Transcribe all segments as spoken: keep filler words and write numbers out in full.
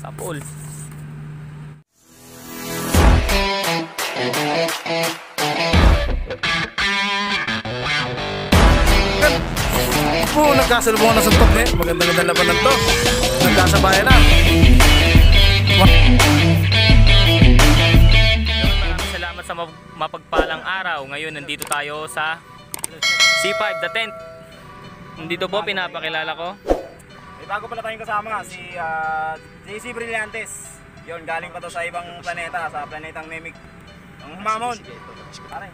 sa pool. Po, nagkasalubungan na suntok eh. Magandang-gandang labanan to. Nagkasabayan na. Maraming salamat sa mapagpalang araw. Ngayon nandito tayo sa C five, The Tent. Nandito po, pinapakilala ko. May bago pala tayong kasama, si uh, J C Brillantes. Yun, galing pa to sa ibang planeta, sa planetang Nemik. Ang humamon. Pare.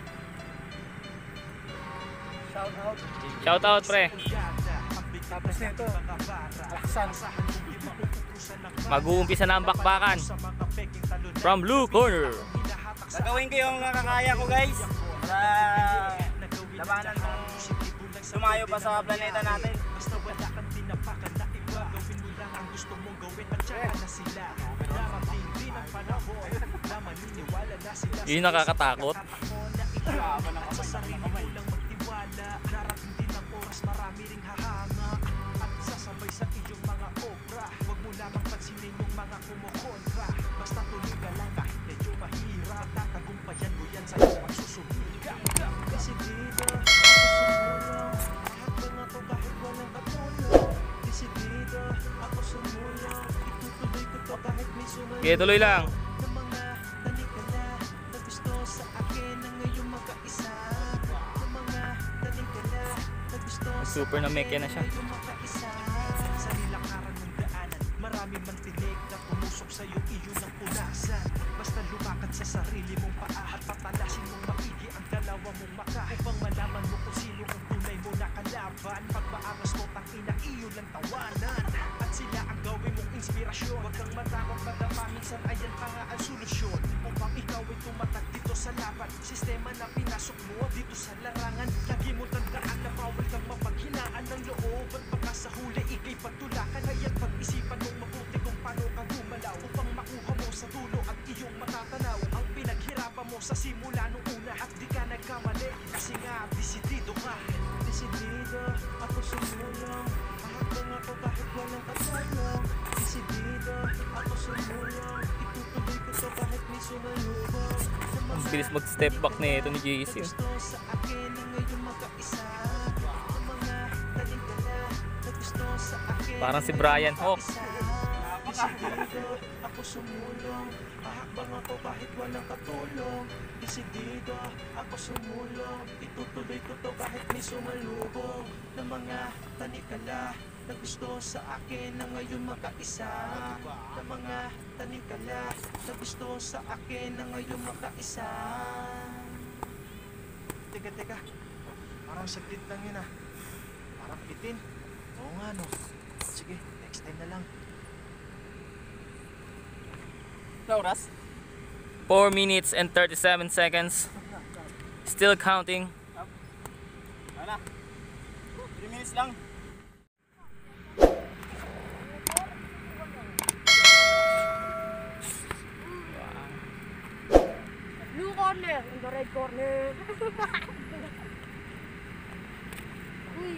Shout out. Shout out, pre. Tapos nito, laksan. Mag-uumpisa na ang bakbakan. From Blue Corner. Gagawin ko yung nakakaya ko, guys. Para labanan kung lumayo pa sa planeta natin. Yun nakakatakot. Marami ring hahanga at sasabay sa iyong mga obra. Huwag mo lamang pansinin yung mga kumukontra. Basta tuloy ka lang kahit medyo mahirap. Tatagumpayan mo yan sa iyong pagsusumikap. Desidida, ako sumulong. Lahat ba nga to kahit walang katulong. Desidida, ako sumulong. Itutuloy ko to kahit may sumayo. Okay, tuloy lang. Ng mga talikala na gusto sa akin na ngayong magkaisa. Ng mga talikala Super na meke na siya. Sa nilakaran ng daanan, marami man tinig na pumusok sa'yo, iyon ang punasan. Basta lumakad sa sarili mong paa at patalasin mong maigi ang dalawa mong maka. Upang malaman mo kung sino ang tunay mo na kalaban. Pag maangas mo tangina, iyon lang tawanan. At sila ang gawin mong inspirasyon. Huwag kang matakot madama, minsan ayan pa nga ang solusyon. Upang ikaw ay tumatag dito sa laban. Sistema na pinasok mo dito sa larangan. Lagi mo tandaan na bawal kang mapaghinaan ng loob. At baka sa huli ikay pagtulakan. Kaya't pag-isipan mong mabuti kung paano kang gumalaw. Upang makuha mo sa dulo at iyong matatanaw ang pinaghirapan mo sa simula nung una. At di ka nagkamali kasi nga desidido ka. Desidido, ako sumulong. Kahit lang ako kahit walang katulong. Desidido, ako sumulong. Itutuloy ko to kahit may sumalubong. Ang bilis mag-step back na ito ni J C. Gusto sa akin na ngayon magkaisa. Ang mga talikala na gusto sa akin. Parang si Brian Hawk. Desidido, ako sumulong. Ahakbang ako kahit walang katulong. Desidido, ako sumulong. Itutuloy ko to kahit may sumalubong. Ng mga tanikala na gusto sa akin na ngayon magkaisa. Ng mga tanikala na gusto sa akin na ngayon magkaisa. Teka, teka. Parang saglit lang yun ah. Parang itin. Oo nga no. Sige, next time na lang. Oras? four minutes and thirty-seven seconds. Still counting. Wala. three minutes lang. Blue corner, in the red corner. Uy.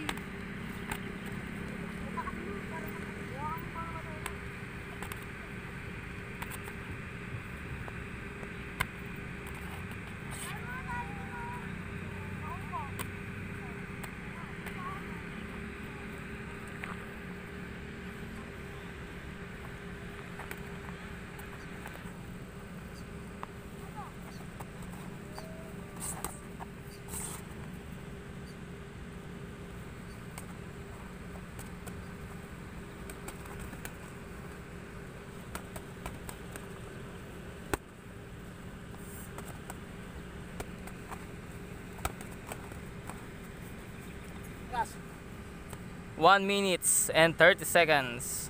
one minutes and thirty seconds.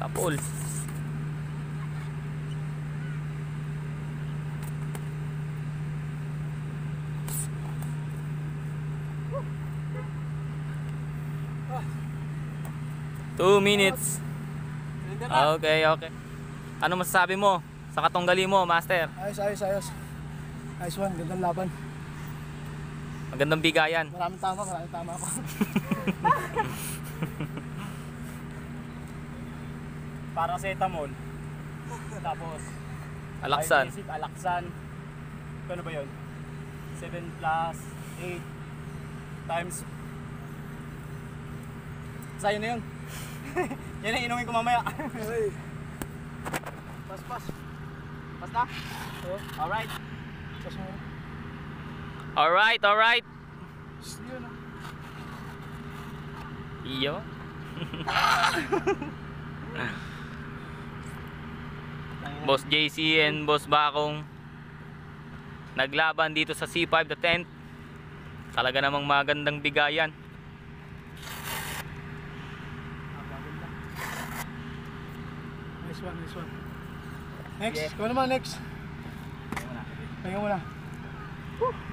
Sapol. Two minutes. Okay, okay. Ano masasabi mo sa katunggali mo, Master? Ayos, ayos, ayos. Ayos one, gandang laban. Magandang bigayan. Maraming tama, maraming tama ako. Paracetamol. Tapos Alaksan. Basic, alaksan. Ano ba yun? seven plus eight times. Sa'yo na yun. Yan ang inumin ko mamaya. Pas, pas. Pas na? Alright. Pas mo. Alright, alright. Yun ah. Iyo. Boss J C and Boss Bakong naglaban dito sa C five the tenth. Talaga namang magandang bigayan. Nice one, nice one. Next, Yeah. ikaw naman next. Tingnan mo na. Woo!